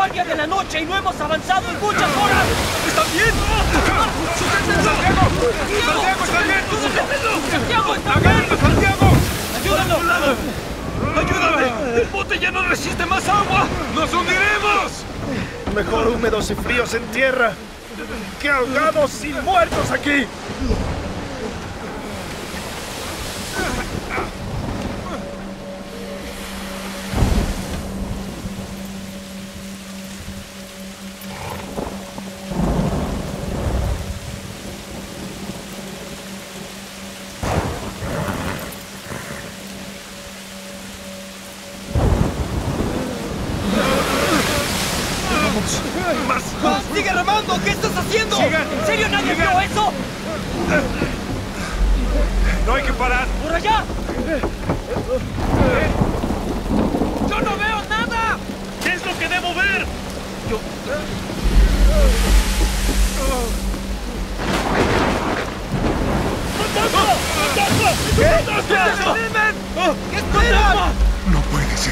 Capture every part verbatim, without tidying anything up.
guardia de la noche y no hemos avanzado en muchas horas. ¿Están bien? ¡Santiago! ¡Santiago, está bien! ¡Santiago, está bien! ¡Agárralo, Santiago! ¡Ayúdalo! ¡Ayúdame! ¡El bote ya no resiste más agua! ¡Nos hundiremos! Mejor húmedos y fríos en tierra que ahogados y muertos aquí. ¡Más! ¡Ah, ¡sigue remando! ¿Qué estás haciendo? Sigan, ¿En serio nadie sigan. vio eso? ¡No hay que parar! ¡Por allá! ¡Yo no veo nada! ¿Qué es lo que debo ver? Yo... ¡Fantasma! ¡Fantasma! ¡Es un fantasma! ¿Qué esperan? No puede ser.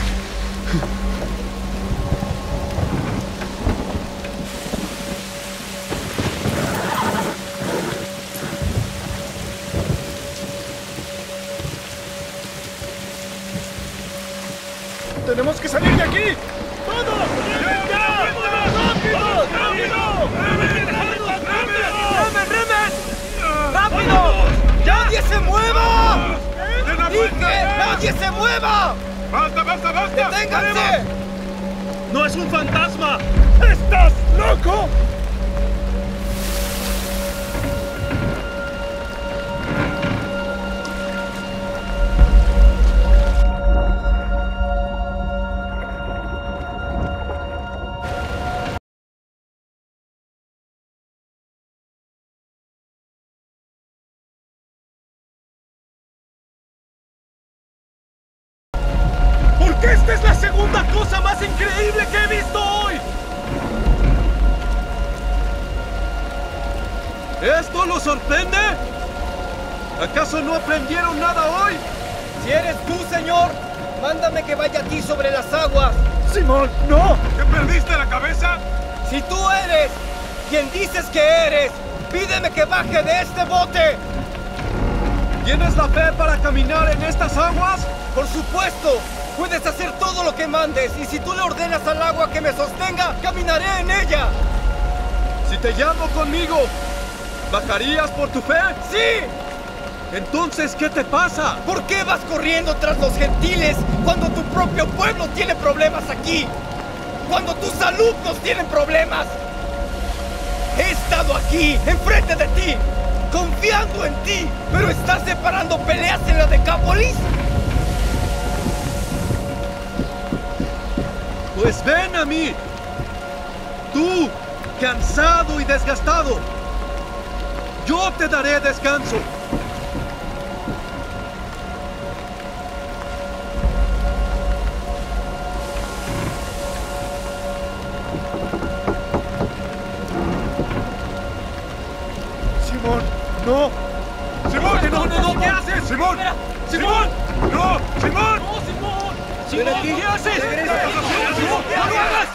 ¡Tenemos que salir de aquí! ¡Todos! ¡Ya! ¡Rápido! ¡Rápido! ¡Remen, remen! ¡Rápido! ¡Nadie se mueva! ¡Den la ¡Dije! vuelta! ¡Nadie se mueva! ¡Basta, basta, basta! ¡Deténganse! ¡No es un fantasma! ¡Estás loco! Porque esta es la segunda cosa más increíble que he visto hoy. ¿Esto los sorprende? ¿Acaso no aprendieron nada hoy? Si eres tú, señor, mándame que vaya a ti sobre las aguas. ¡Simón, no! ¿Te perdiste la cabeza? Si tú eres quien dices que eres, pídeme que baje de este bote. ¿Tienes la fe para caminar en estas aguas? Por supuesto, puedes hacer todo lo que mandes y si tú le ordenas al agua que me sostenga, caminaré en ella. Si te llamo conmigo, ¿bajarías por tu fe? ¡Sí! Entonces, ¿qué te pasa? ¿Por qué vas corriendo tras los gentiles cuando tu propio pueblo tiene problemas aquí? Cuando tus alumnos tienen problemas. He estado aquí, enfrente de ti, confiando en ti, pero estás separando peleas en la Decápolis. Pues ven a mí. Tú, cansado y desgastado. Yo te daré descanso. ¡Simón, no! ¡Simón! Espera, ¡No, no, no! ¿Qué haces? ¡Simón! Espera. ¡Simón! ¡No! ¡Simón! ¡No, Simón! ¡Ven aquí! ¿Qué haces? ¡Regresa! ¡Simón! ¡No lo hagas!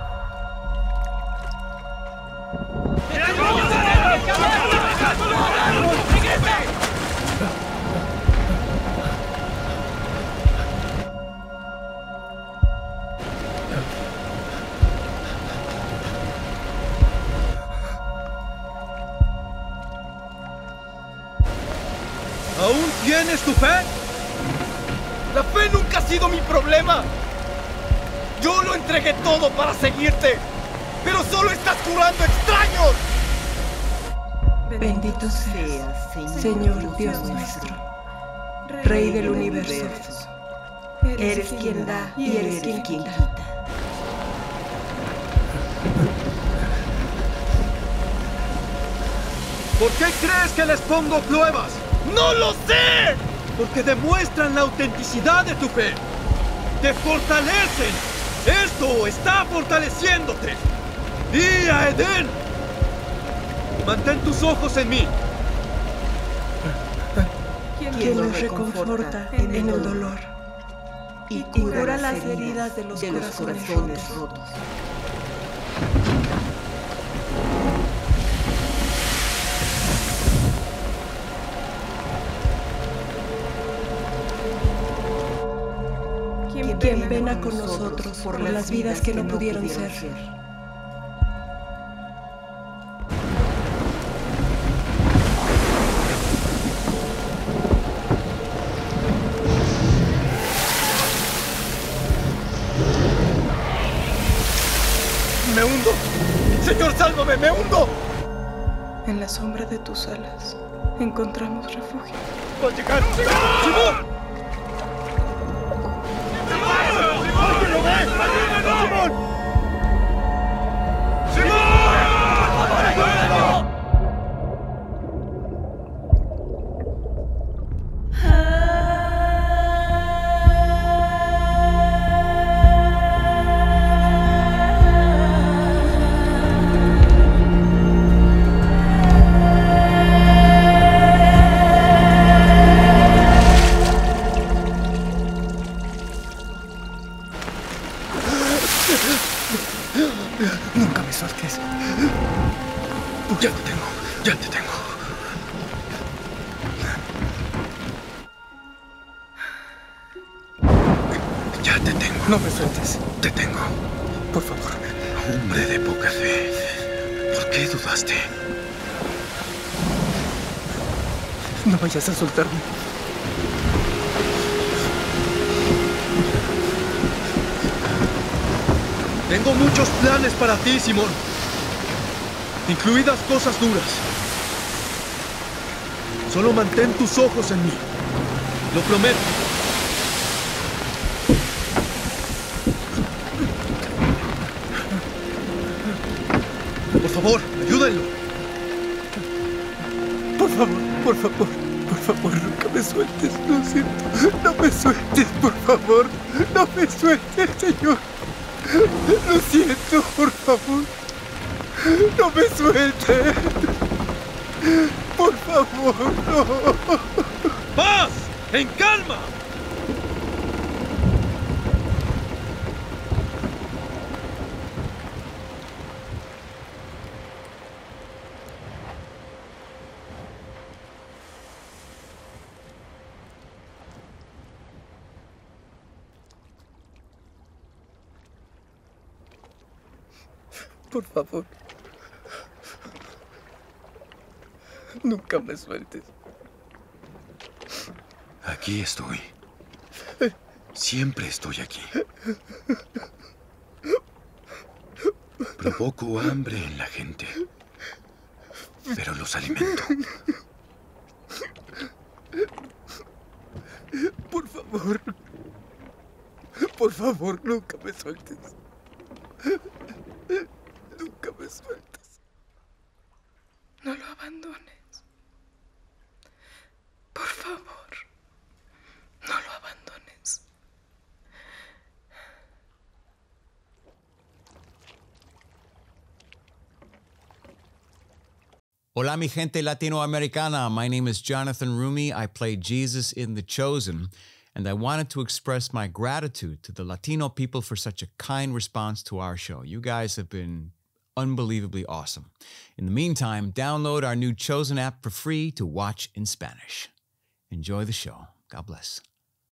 ¿Aún tienes tu fe? La fe nunca ha sido mi problema. Yo lo entregué todo para seguirte, pero solo estás curando extraños. Bendito seas, Señor Dios nuestro, Rey del universo. Eres quien da y eres quien quita. ¿Por qué crees que les pongo pruebas? ¡No lo sé! Porque demuestran la autenticidad de tu fe. ¡Te fortalecen! ¡Esto está fortaleciéndote! ¡Y a Edén! Mantén tus ojos en mí. Quien nos reconforta en el dolor y cura las heridas de los corazones rotos. Quien pena con nosotros por las vidas que no pudieron ser. ¡Me hundo! ¡Señor, sálvame! ¡Me hundo! En la sombra de tus alas encontramos refugio. ¡Va a llegar! ¡Simón! ¡Alguien lo ve! ¡Simón! ¡Simón! ¡Ayúdenlo! Nunca me sueltes. Ya te tengo, ya te tengo. Ya te tengo. No me sueltes. Te tengo. Por favor. Hombre de poca fe. ¿Por qué dudaste? No vayas a soltarme. Tengo muchos planes para ti, Simón. Incluidas cosas duras. Solo mantén tus ojos en mí. Lo prometo. Por favor, ayúdenlo. Por favor, por favor, por favor, nunca me sueltes. Lo siento. No me sueltes, por favor. No me sueltes, Señor. Lo siento, por favor. No me sueltes. Por favor, no. ¡Paz! ¡En calma! Por favor. Nunca me sueltes. Aquí estoy. Siempre estoy aquí. Provoco hambre en la gente, pero los alimento. Por favor. Por favor, nunca me sueltes. Nunca me sueltes. No lo abandones. Por favor, no lo abandones. Hola, mi gente latinoamericana. My name is Jonathan Rumi. I play Jesus in The Chosen, and I wanted to express my gratitude to the Latino people for such a kind response to our show. You guys have been unbelievably awesome. In the meantime, download our new Chosen app for free to watch in Spanish. Enjoy the show. God bless.